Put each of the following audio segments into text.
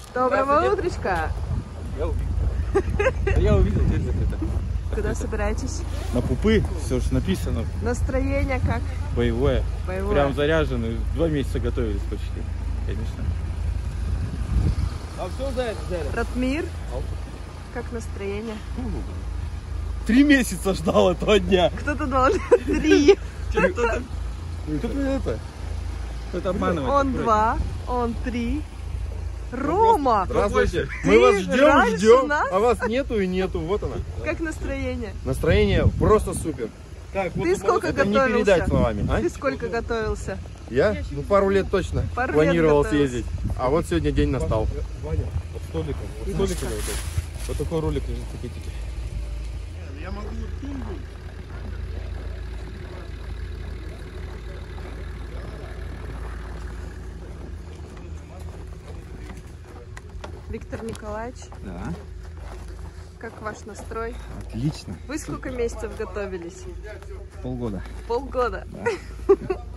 Доброго утречка! Я увидел, дверь закрыта. Куда собираетесь? На пупы, все же написано. Настроение как? Боевое. Боевое. Прям заряжены. 2 месяца готовились почти, конечно. А все за это, Ратмир, как настроение? 3 месяца ждал этого дня. Кто-то должен 3. Кто-то обманывает. Он 2, он 3. Рома! Здравствуйте. Ты Мы вас раньше ждем, нас? а вас нету и нету. Вот она. Как настроение? Настроение просто супер. Так, вот Ты сколько Это не готовился? передать словами. А? Ты сколько готовился? Я? Ну, пару лет точно Пару планировал лет готовился. съездить. А вот сегодня день настал. Ваня, вот столиком. Вот такой ролик лежит в пакетике. Я могу Виктор Николаевич, Да, как ваш настрой? отлично. Вы сколько месяцев готовились? Полгода. Полгода. Да.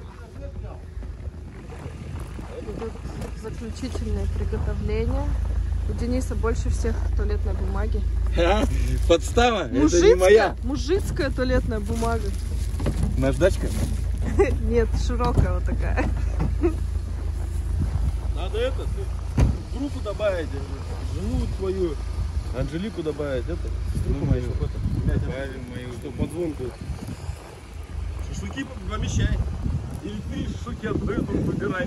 Идут заключительные приготовления. У Дениса больше всех туалетной бумаги. Подстава? Это не моя. Мужицкая туалетная бумага. Наждачка? Нет, широкая вот такая. Надо это, группу добавить, жену твою, Анжелику добавить, это, сестру мою, добавим мою, что, подзвонку. Шашлыки помещай. Или ты шашлыки отдают, выбирай.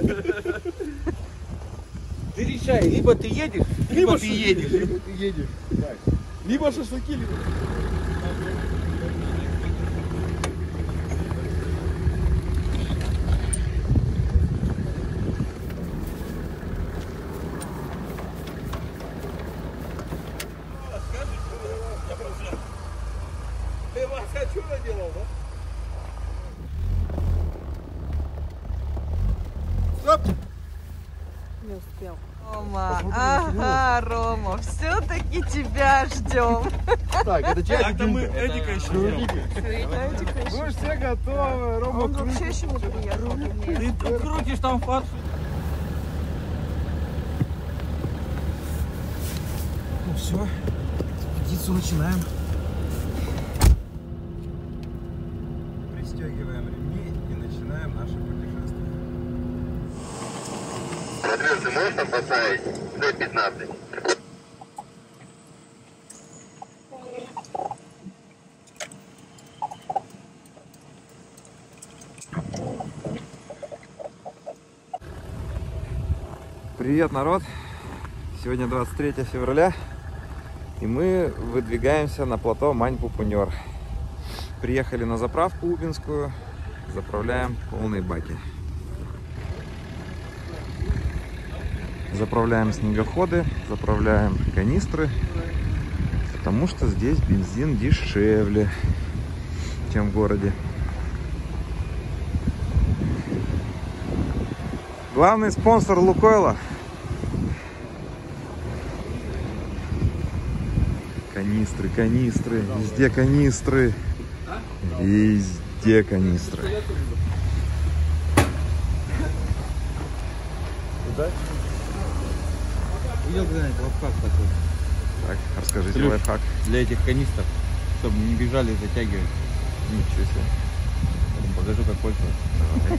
Ты решай, либо ты едешь, либо ты едешь. Либо шашлыки, либо... Ты вас хочу наделал, да? Стоп! Не успел. Рома, ага, Рома, все-таки тебя ждем. Так, это чай. Так-то мы Эдика еще ждем. Мы все готовы. Рома, Он вообще еще не приехал. Ты тут крутишь там фарш. Ну все, птицу начинаем. Пристегиваем ремни и начинаем наше путешествие. Ты можешь там поставить Д-15? Привет, народ! Сегодня 23 февраля, и мы выдвигаемся на плато Мань-Пупунер. Приехали на заправку Убинскую, заправляем полные баки. Заправляем снегоходы, заправляем канистры, потому что здесь бензин дешевле, чем в городе. Главный спонсор Лукойла. Канистры, канистры, везде канистры. Везде канистры. Видел когда-нибудь лайфхак такой? Так, расскажите Ключ лайфхак. для этих канистр, чтобы не бежали и затягивали. Ничего себе. Покажу, как пользоваться.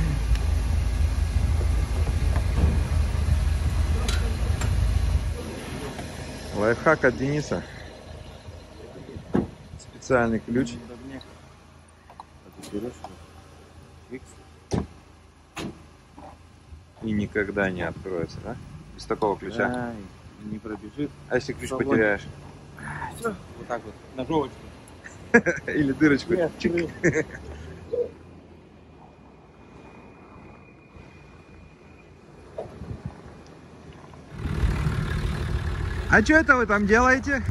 Лайфхак от Дениса. Специальный ключ. И никогда не откроется, да? Без такого ключа. Да, не пробежит. А если ключ Свободен. потеряешь? Все, вот так вот, ножовочку. Или дырочку? Чик. А что это вы там делаете?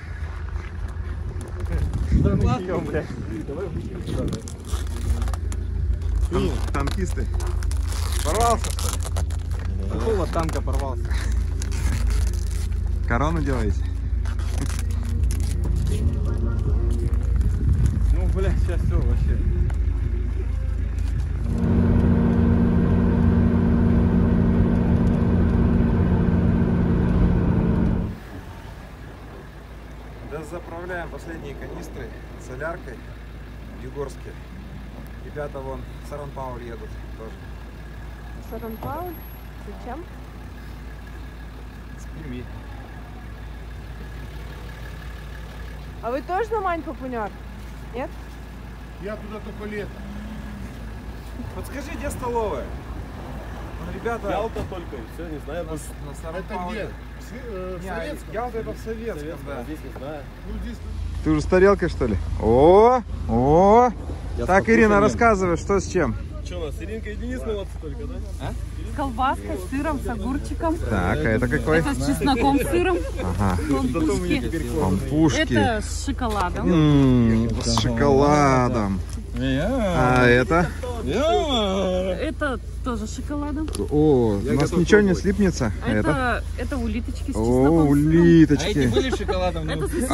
Танкисты. Порвался, что ли? Какого танка порвался? Корону делаете? Ну, блядь, сейчас все вообще. Ну, 1 заправляем последние канистры соляркой в Югорске. Ребята вон в Саран-Пауль едут тоже. Саран-Пауль? Зачем? С Перми. А вы тоже на Мань-Папунер? Нет? Я туда только летом. Подскажи, где столовая? Вон ребята Ялта только, все, не знаю. на Это Саран-Пауле. где? В Советском? Ялта это в Советском, Советского, да. здесь не знаю. Ну, здесь... Ты уже с тарелкой, что ли? О! Так, Ирина, рассказывай, что с чем? Что у нас, Иринка и Денис молодцы только, да? С колбаской, с сыром, с огурчиком. Так, а это какой? Это с чесноком, с сыром. Ага. Пампушки. Пампушки. Это с шоколадом. С шоколадом. А это? Это тоже с шоколадом. О, у нас ничего не слипнется. А это? Это улиточки с О, чесноком. с сыром. улиточки. Это с сосиской.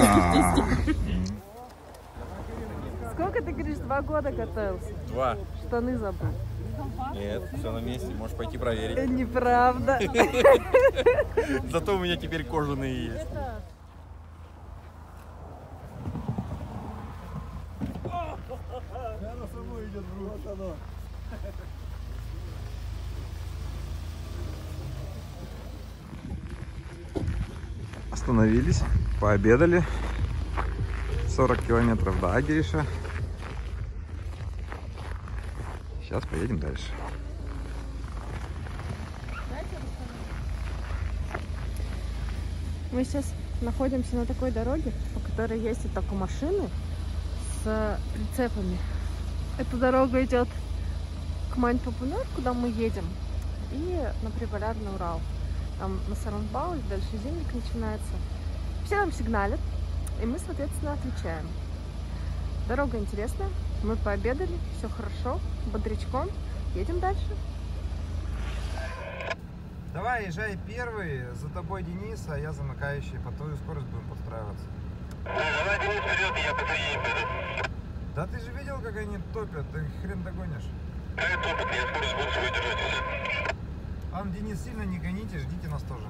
Сколько ты говоришь, 2 года готовился? 2. Штаны забыл. Нет, все на месте, можешь пойти проверить. Неправда. Зато у меня теперь кожаные есть. Остановились, пообедали. 40 километров до Агириша. Сейчас поедем дальше. Мы сейчас находимся на такой дороге, по которой ездят только машины с прицепами. Эта дорога идет к Мань-Папунер, куда мы едем, и на Приполярный Урал. Там на Саран-Пауль, дальше зимник начинается. Все нам сигналят, и мы, соответственно, отвечаем. Дорога интересная, мы пообедали, все хорошо, бодрячком, едем дальше. Давай, езжай первый, за тобой Денис, а я замыкающий, по твою скорость будем подстраиваться. Да ты же видел, как они топят, ты хрен догонишь. Ладно, Денис, сильно не гоните, ждите нас тоже.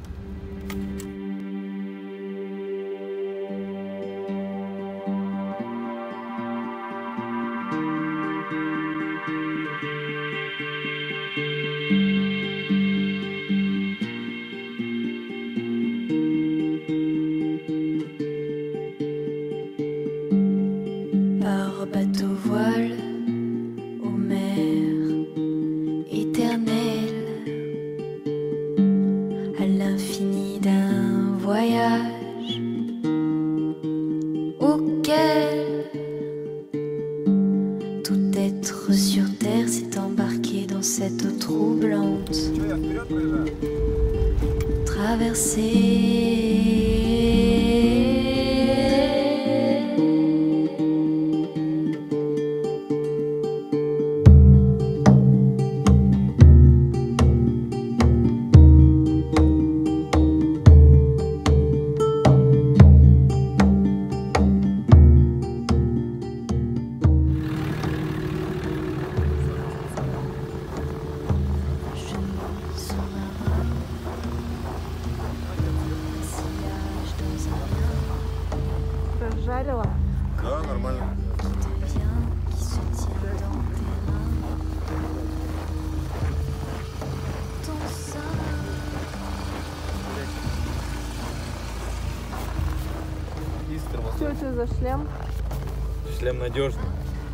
Par bateau voile aux mers éternelles, à l'infini d'un voyage auquel tout être sur terre s'est embarqué dans cette eau troublante, Че, я вперед проезжаю? Жарила. Да, нормально. qui se tient dans tes mains. Ton sein. Что это за шлем? Шлем надежный.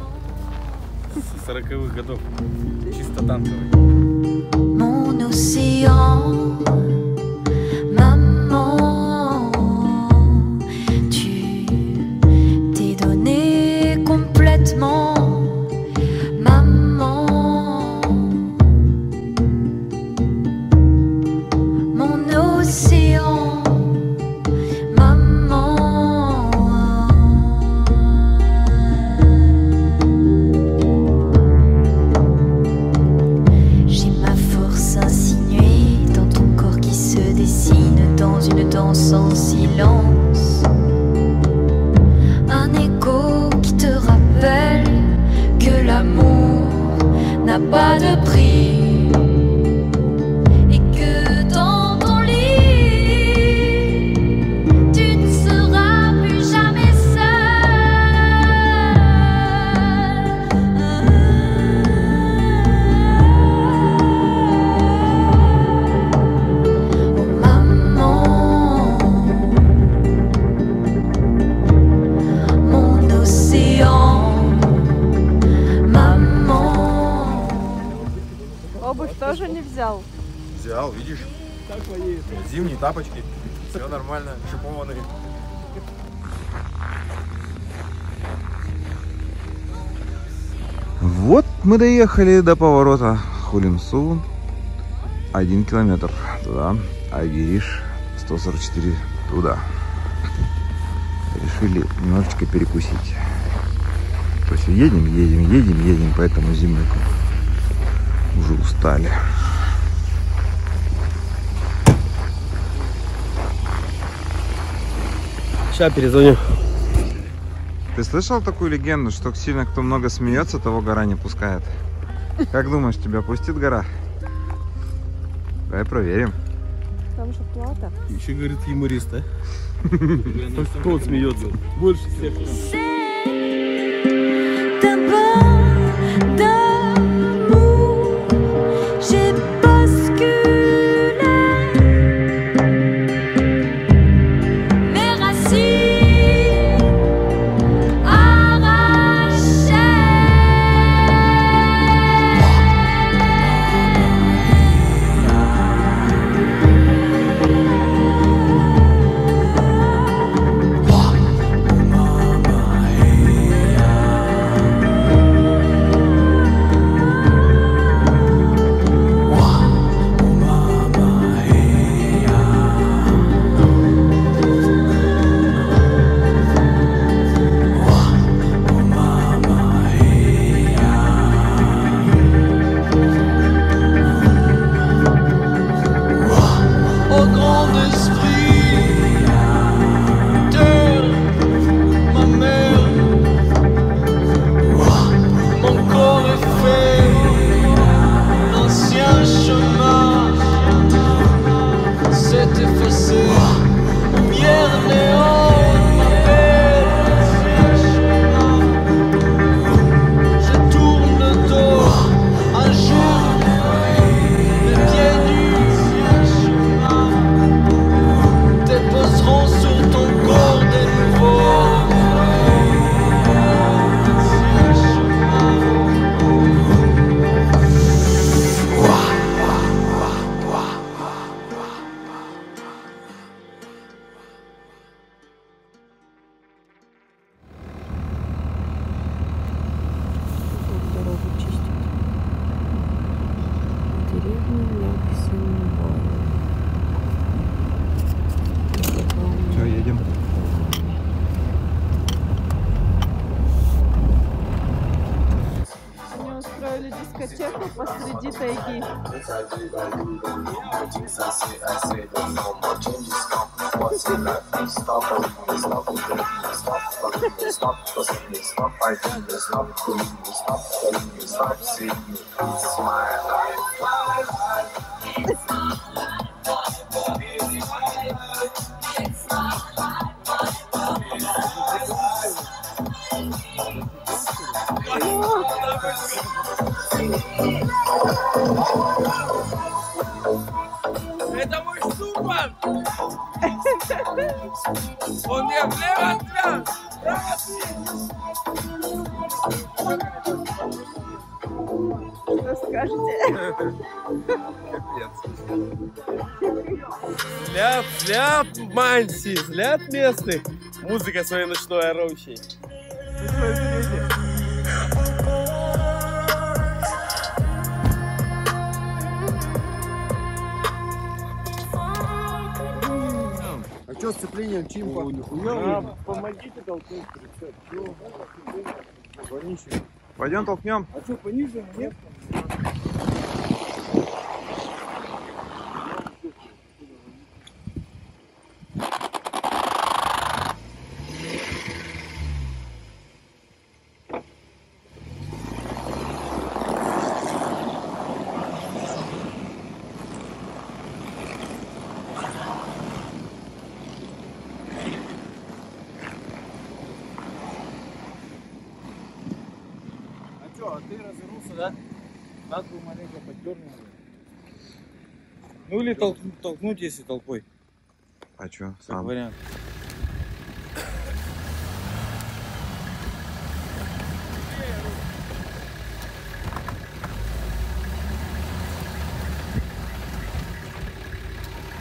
С 40-х годов. Чисто танковый. Mon océan, maman, tu t'es donné complètement, maman. Mon océan, maman. J'ai ma force insinuée dans ton corps qui se dessine dans une danse en silence. Un écho qui te rappelle que l'amour n'a pas de prix et que dans ton lit tu ne seras plus взял? Взял, видишь? Зимние тапочки. Все нормально, шипованные. Вот мы доехали до поворота Хулимсу. 1 километр туда, Айгириш 144 туда. Решили немножечко перекусить. То есть едем, поэтому зимой уже устали. Сейчас перезвоню. Ты слышал такую легенду, что сильно кто много смеется, того гора не пускает? Как думаешь, тебя пустит гора? Давай проверим. Там же плата. Еще, говорит, юморист, а? Кто смеется? Больше всех. Все, едем. Они устроили дискотеку посреди тайги. Это мой супер! Он мне влево отвяз! Что скажете? Взгляд Манси, взгляд местных. Музыка своей ночной орущей. А что сцеплением Чимпа? Помогите толкнуть прицеп. Пойдем толкнем. А что, пониже? Нет? А ты развернулся, да? Надо бы маленько поддернуть. Ну или толкнуть, если толпой. А что? Как Сам. вариант.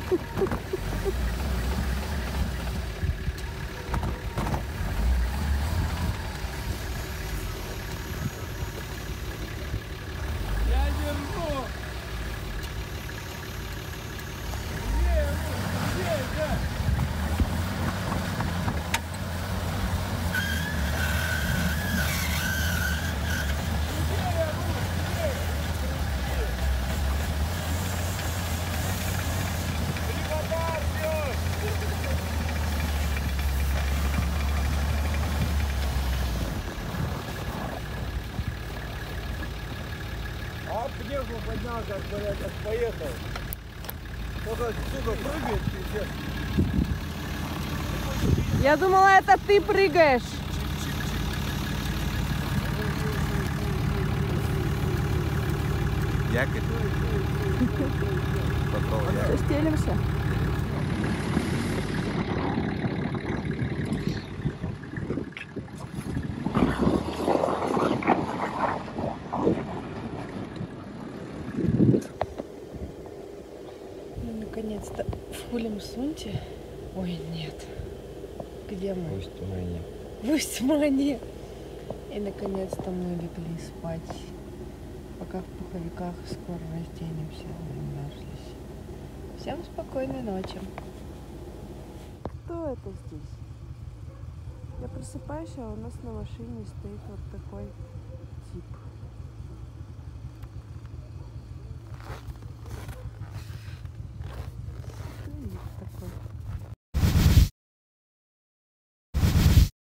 Снегу поднял, как поехал. Только, сука, прыгает пиздец. Я думала, это ты прыгаешь. Якорь. Попробуй якорь. Стелимся. Наконец-то в Хулим-Сунте. Ой, нет. Где мы? В Усть-Мане. В Усть-Мане. И наконец-то мы легли спать. Пока в пуховиках скоро разденемся. Замерзлись. Всем спокойной ночи. Кто это здесь? Я просыпаюсь, а у нас на машине стоит вот такой тип.